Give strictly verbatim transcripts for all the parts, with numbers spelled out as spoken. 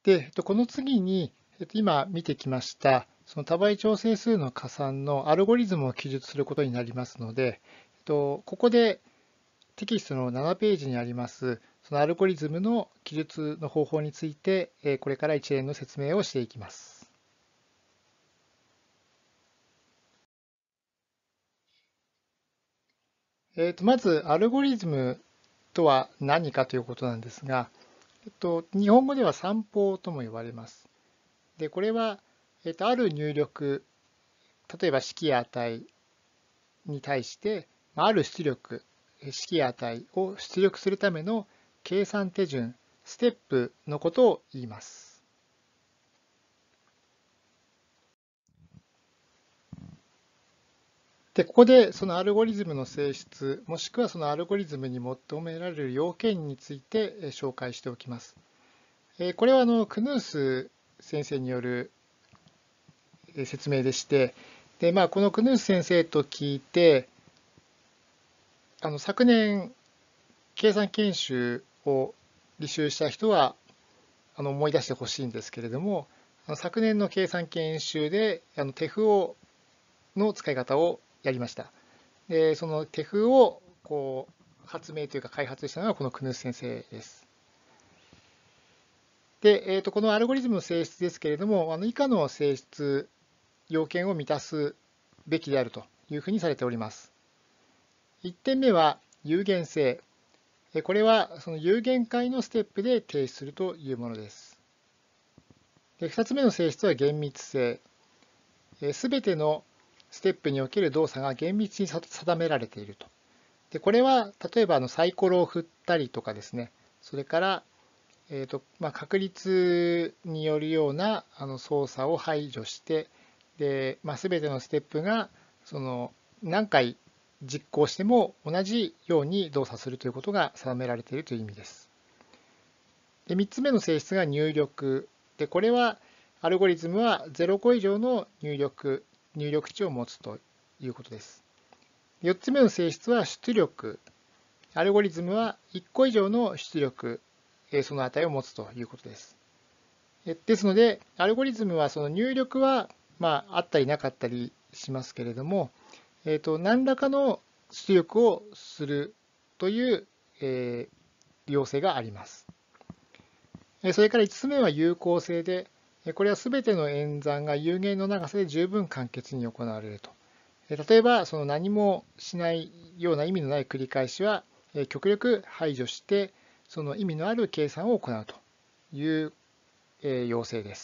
で、えっと、この次に、えっと、今見てきました、その多倍調整数の加算のアルゴリズムを記述することになりますので、えっと、ここでテキストのななページにあります、そのアルゴリズムの記述の方法について、えこれから一連の説明をしていきます。えっと、まず、アルゴリズムとは何かということなんですが、えっと、日本語では算法とも呼ばれます。で、これは、えっと、ある入力、例えば式や値に対して、ある出力、式や値を出力するための計算手順、ステップのことを言います。で、ここでそのアルゴリズムの性質、もしくはそのアルゴリズムに求められる要件について紹介しておきます。これはあのクヌース先生による説明でして、でまあ、このクヌース先生と聞いて、あの昨年、計算研修を履修した人はあの思い出してほしいんですけれども、昨年の計算研修であのテフオの使い方をやりました。で、そのテフをこう発明というか開発したのがこのクヌース先生です。で、えー、とこのアルゴリズムの性質ですけれども、あの以下の性質、要件を満たすべきであるというふうにされております。いってんめは有限性。これはその有限界のステップで提出するというものです。でふたつめの性質は厳密性。すべてのステップにおける動作が厳密に定められていると。でこれは例えばあのサイコロを振ったりとかですね、それから、えーとまあ、確率によるようなあの操作を排除して、で、まあ、全てのステップがその何回実行しても同じように動作するということが定められているという意味です。でみっつめの性質が入力。でこれはアルゴリズムはゼロ個以上の入力、入力値を持つということです。よっつめの性質は出力。アルゴリズムはいっこ以上の出力、その値を持つということです。ですので、アルゴリズムはその入力は、まあ、あったりなかったりしますけれども、えーと、何らかの出力をするという、えー、要請があります。それからいつつめは有効性で、これはすべての演算が有限の長さで十分簡潔に行われると。例えば、その何もしないような意味のない繰り返しは、極力排除して、その意味のある計算を行うという要請です。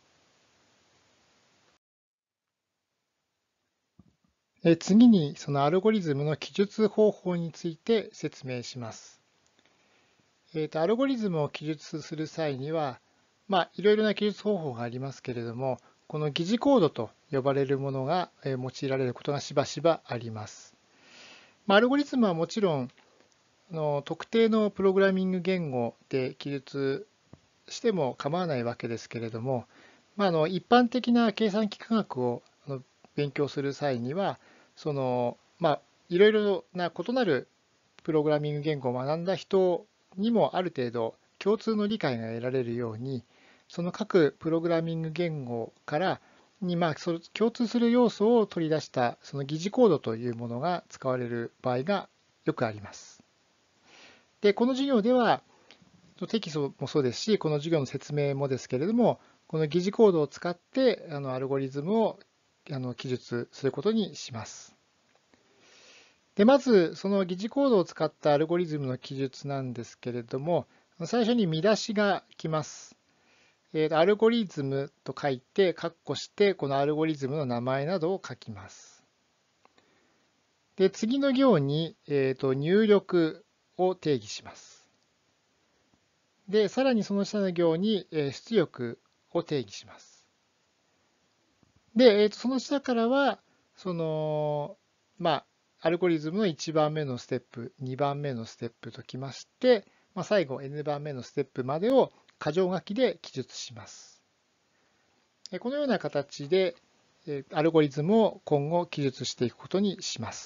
次に、そのアルゴリズムの記述方法について説明します。えーと、アルゴリズムを記述する際には、まあ、いろいろな記述方法がありますけれども、この疑似コードと呼ばれるものが用いられることがしばしばあります。まあ、アルゴリズムはもちろん、あの特定のプログラミング言語で記述しても構わないわけですけれども、まあ、あの一般的な計算機科学を勉強する際には、そのまあ、いろいろな異なるプログラミング言語を学んだ人にもある程度共通の理解が得られるように、その各プログラミング言語からにまあその共通する要素を取り出したその疑似コードというものが使われる場合がよくあります。で、この授業ではテキストもそうですし、この授業の説明もですけれども、この疑似コードを使ってあのアルゴリズムをあの記述することにします。で、まず、その疑似コードを使ったアルゴリズムの記述なんですけれども、最初に見出しが来ます。えー、アルゴリズムと書いて、括弧して、このアルゴリズムの名前などを書きます。で、次の行に、えー、と入力を定義します。で、さらにその下の行に、えー、出力を定義します。で、えー、とその下からは、その、まあ、アルゴリズムのいちばんめのステップ、にばんめのステップときまして、まあ、最後 N 番目のステップまでを箇条書きで記述します。このような形でアルゴリズムを今後記述していくことにします。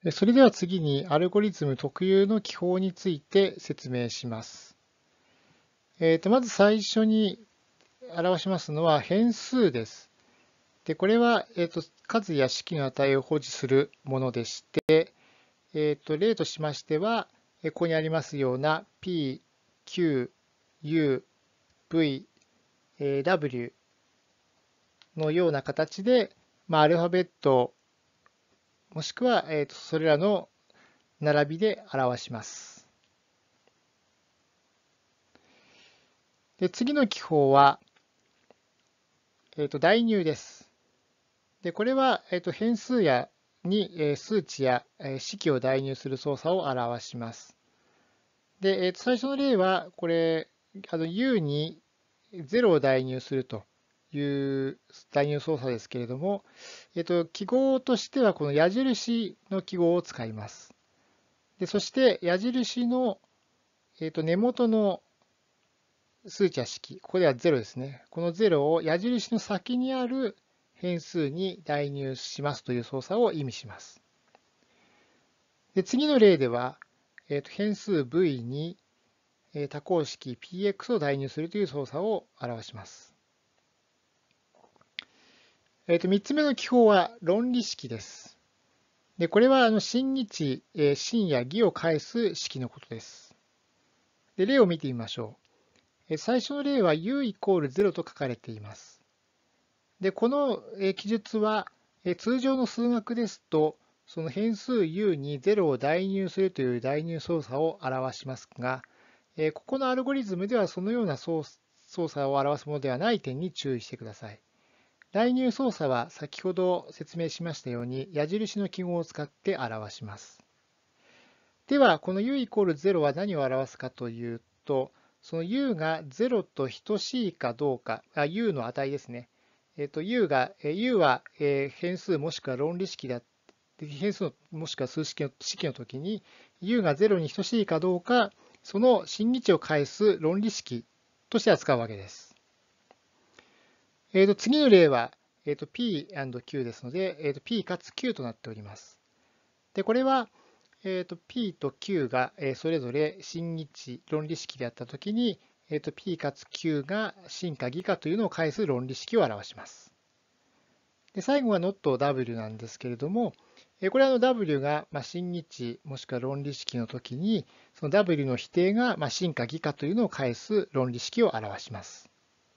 それでは次にアルゴリズム特有の記法について説明します。えー、とまず最初に表しますのは変数です。でこれは、えー、と数や式の値を保持するものでして、えー、と例としましては、ここにありますような P、Q、U、V、W のような形で、まあ、アルファベットもしくは、えー、とそれらの並びで表します。で次の記法は、えー、と代入です。でこれは、えー、と変数やに、えー、数値や、えー、式を代入する操作を表します。で、えー、と最初の例は、これ、あの U にゼロを代入するという代入操作ですけれども、えー、と記号としてはこの矢印の記号を使います。でそして矢印の、えー、と根元の数値や式、ここではゼロですね。このゼロを矢印の先にある変数に代入しますという操作を意味します。で次の例では、えー、と変数 V に多項式 ピーエックス を代入するという操作を表します。えー、とみっつめの記法は論理式です。でこれはあの真日、真や偽を返す式のことです。で例を見てみましょう。最初の例は U イコールゼロと書かれています。でこの記述は通常の数学ですと、その変数 U にゼロを代入するという代入操作を表しますが、ここのアルゴリズムではそのような操作を表すものではない点に注意してください。代入操作は先ほど説明しましたように矢印の記号を使って表します。では、この U イコールゼロは何を表すかというと、その U がゼロと等しいかどうか、あ U の値ですね。えっと、U が、U は変数もしくは論理式だ、変数のもしくは数式の式のときに、U がゼロに等しいかどうか、その真偽値を返す論理式として扱うわけです。えー、と次の例は、えー、と P&Q ですので、えー、と P かつ Q となっております。でこれは、えー、と P と Q がそれぞれ真偽値論理式であったときに、えー、と P かつ Q が真か偽かというのを返す論理式を表します。で最後は not W なんですけれども、これは W が真偽値もしくは論理式のときに、その W の否定が真か偽かというのを返す論理式を表します。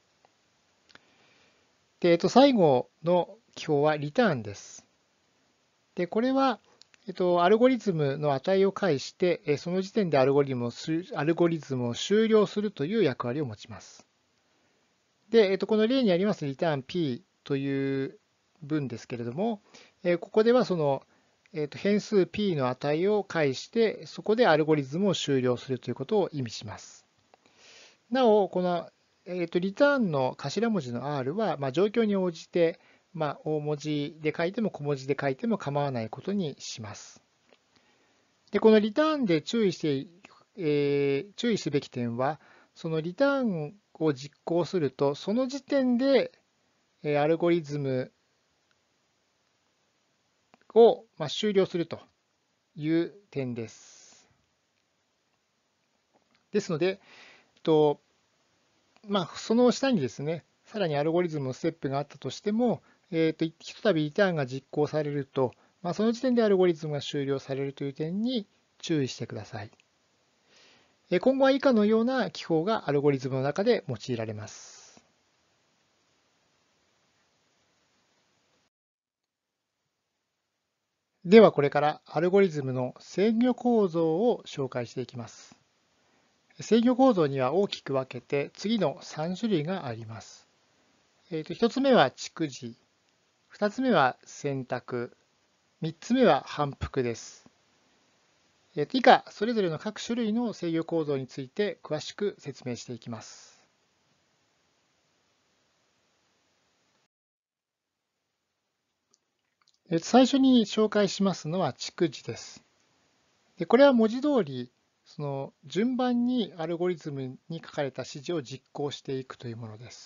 で、えっと、最後の記法はリターンです。で、これは、えっと、アルゴリズムの値を介して、その時点でアルゴリズムをアルゴリズムを終了するという役割を持ちます。で、えっと、この例にありますリターン P という文ですけれども、ここではその、えっと、変数 P の値を介して、そこでアルゴリズムを終了するということを意味します。なお、このえーと、リターンの頭文字の R は、まあ、状況に応じて、まあ、大文字で書いても小文字で書いても構わないことにします。で、このリターンで注意して、えー、注意すべき点は、そのリターンを実行すると、その時点で、えー、アルゴリズムを、まあ、終了するという点です。ですので、とまあ、その下にですね、さらにアルゴリズムのステップがあったとしても、えー、とひとたびリターンが実行されると、まあ、その時点でアルゴリズムが終了されるという点に注意してください。今後は以下のような記法がアルゴリズムの中で用いられます。ではこれからアルゴリズムの制御構造を紹介していきます。制御構造には大きく分けて次のさん種類があります。えー、とひとつめは逐次、ふたつめは選択、みっつめは反復です。以下、それぞれの各種類の制御構造について詳しく説明していきます。最初に紹介しますのは逐次です。これは文字通り、その順番にアルゴリズムに書かれた指示を実行していくというものです。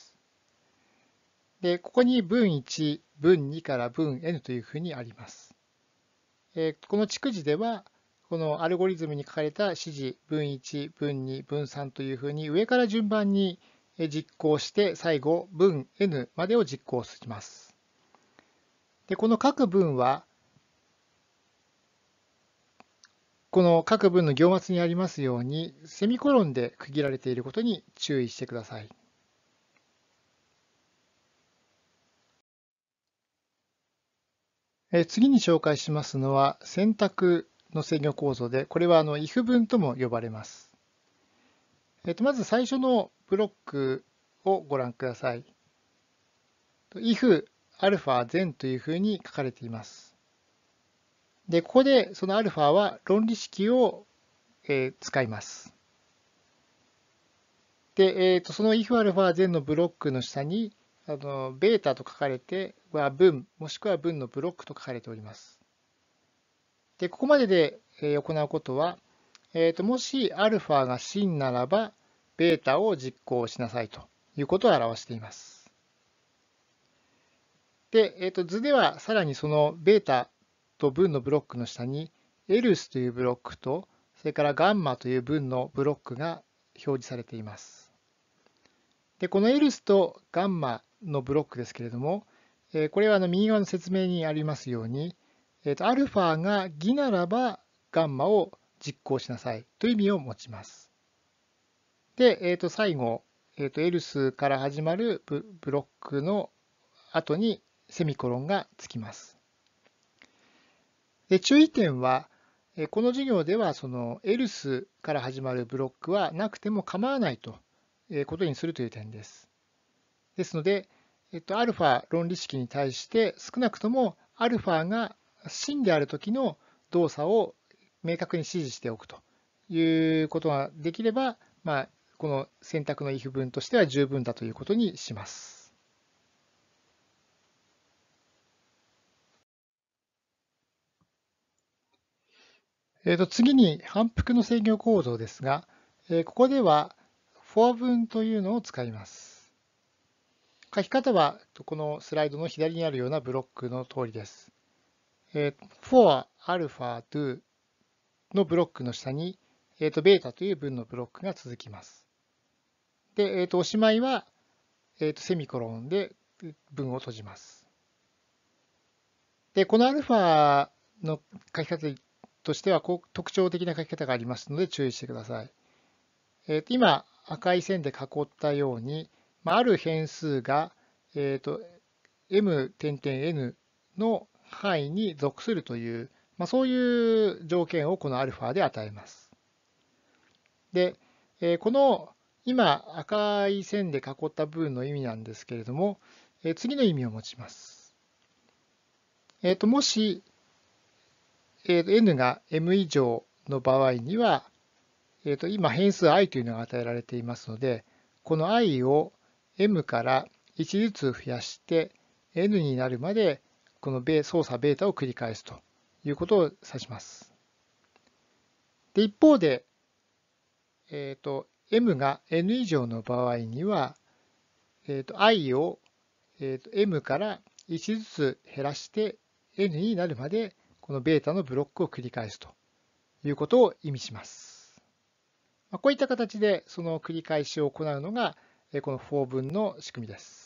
で、ここに文いち、文にから文 N というふうにあります。 えーこの逐次では、このアルゴリズムに書かれた指示、分いち、分に、分さんというふうに上から順番に実行して、最後、分 N までを実行します。で、この各分は、この各文の行末にありますように、セミコロンで区切られていることに注意してください。え次に紹介しますのは、選択の制御構造で、これはあの if 文とも呼ばれます。えとまず最初のブロックをご覧ください。if アルファ全というふうに書かれています。で、ここでそのアルファは論理式を、えー使います。で、えーと、その if アルファ全のブロックの下に、あのベータと書かれては文、もしくは文のブロックと書かれております。で、ここまでで行うことは、えーと、もしアルファが真ならば、ベータを実行しなさいということを表しています。で、えーと、図ではさらにそのベータと文のブロックの下に、else というブロックと、それからガンマという文のブロックが表示されています。で、この else とガンマのブロックですけれども、これはあの右側の説明にありますように、えーと、アルファが偽ならばガンマを実行しなさいという意味を持ちます。で、えーと、最後、えーと、else から始まるブブロックの後にセミコロンがつきます。で、注意点は、この授業ではその else から始まるブロックはなくても構わないということにするという点です。ですので、えっと、アルファ論理式に対して少なくともアルファが真であるときの動作を明確に指示しておくということができれば、まあ、この選択の if 文としては十分だということにします。えっと、次に反復の制御構造ですが、えここでは for 文というのを使います。書き方はこのスライドの左にあるようなブロックの通りです。え for alpha do のブロックの下に、えー、とベータという文のブロックが続きます。で、えー、とおしまいは、えー、とセミコロンで文を閉じます。で、このアルファの書き方としてはこう特徴的な書き方がありますので注意してください。えー、と今、赤い線で囲ったように、まあ、ある変数が、えー、と m 点々 n の範囲に属するという、まあ、そういう条件をこのアルファで与えます。で、えーこの今赤い線で囲った部分の意味なんですけれども、えー次の意味を持ちます。えーと、もし、えーと n が m 以上の場合には、えーと今変数 i というのが与えられていますので、この i を m からいちずつ増やして n になるまでこの操作ベータを繰り返すということを指します。で、一方で、えーと m が n 以上の場合には、えーと i を、えーと m からいちずつ減らして n になるまでこのベータのブロックを繰り返すということを意味します。こういった形でその繰り返しを行うのがこのfor文の仕組みです。